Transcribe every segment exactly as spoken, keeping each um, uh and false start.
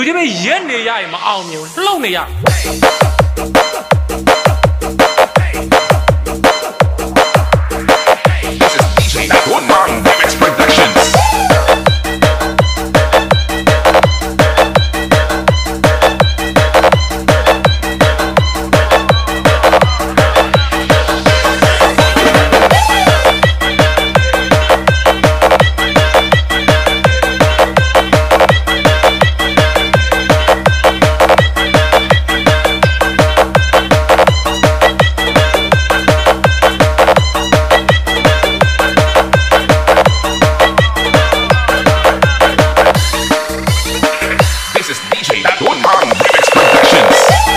လူကြီးမင်းရက်နေရရင်မအောင်မြင်ဘူးလှုပ်နေရ This is D J Thantunaung Remix Productions. This is D J Thantunaung Remix Productions.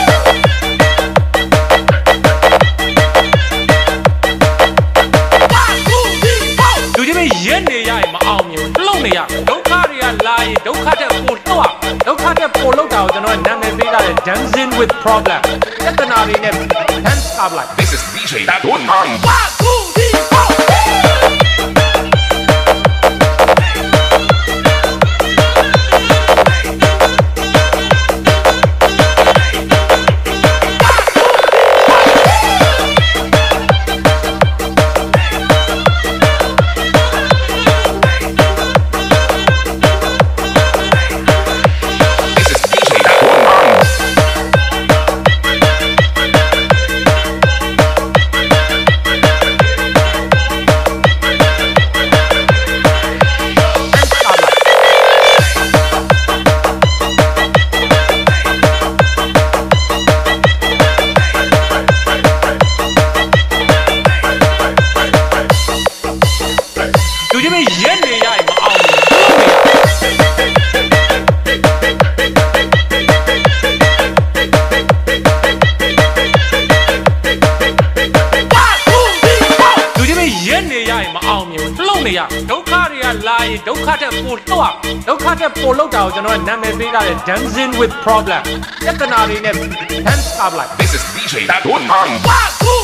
လူကြီးမင်းရက်နေရရင်မအောင်မြင်ဘူးလှုပ်နေရဒုက္ခတွေကလာရင်ဒုက္ခတဲ့ပို့လှုပ်ရဒုက္ခတဲ့ပို့လှုပ်တာကိုကျွန်တော်နာမည်ပေးထားတယ် dancing with problem ပြဿနာတွေနဲ့ dance ကပ်လိုက် This is D J Thantunaung.လူကြီးမင်းရက်နေရရင်မအောင်ဘူးလှုပ်နေရ လူကြီးမင်းရက်နေရရင်မအောင်မြင်ဘူးလှုပ်နေရဒုက္ခတွေကလာရင်ဒုက္ခတဲ့ပို့လှုပ်ရဒုက္ခတဲ့ပို့လှုပ်တာကိုကျွန်တော်နာမည်ပေးထားတယ် dancing with problem ပြဿနာတွေနဲ့ dance ကပ်လိုက် This is D J Thantunaung.